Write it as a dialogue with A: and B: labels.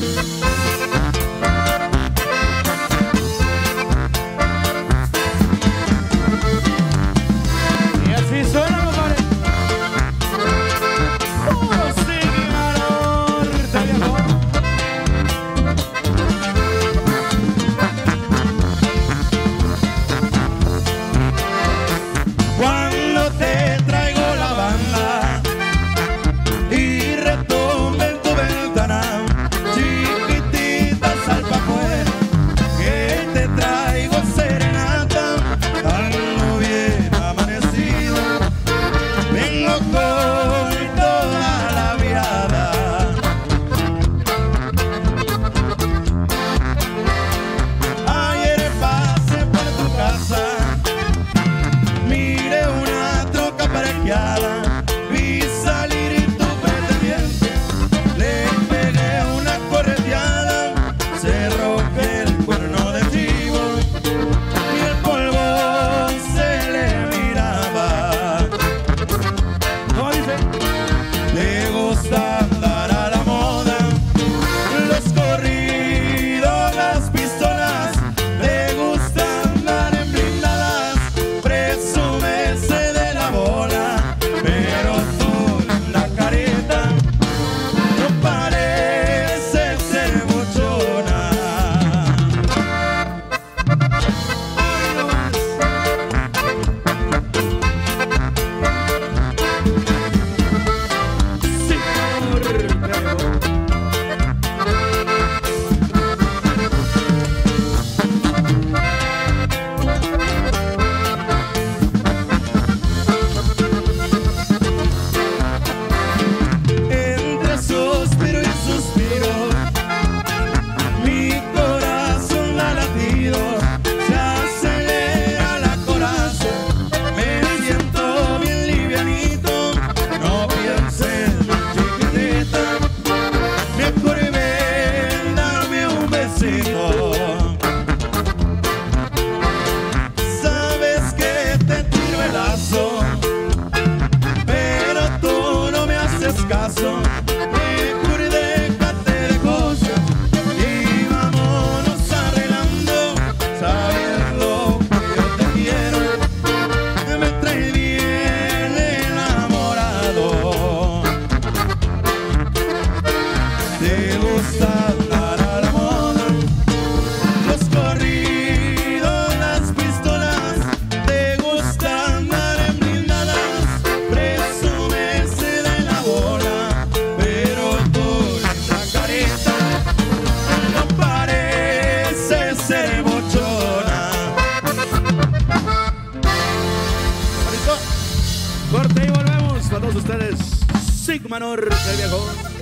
A: Vi salir tu pretendiente, le pegué una correteada, se roque el cuerno de chivo y el polvo se le miraba. ¿Cómo dice? Le gusta andar a la moda, los corridos, las pistolas, le gusta andar en blindadas, presúmese de la bola. Pero tú, la careta, no parece ser buchona. Sí, entre suspiro y suspiro, mi corazón da latido, se acelera la corazón, me siento bien livianito, no pienses chiquitita, mejor ven, dame un besito. Sabes que te tiro el lazo, pero tú no me haces caso. Mejor déjate de cosas y vámonos arreglando, sabiendo que yo te quiero, me trae bien enamorado. Te gusta andar a la moda, los corridos, las pistolas, te gusta andar en blindadas, presúmese de la bola, pero tú, linda carita, no parece ser bochona. Corte y volvemos con todos ustedes, Sigma Norte, viejo.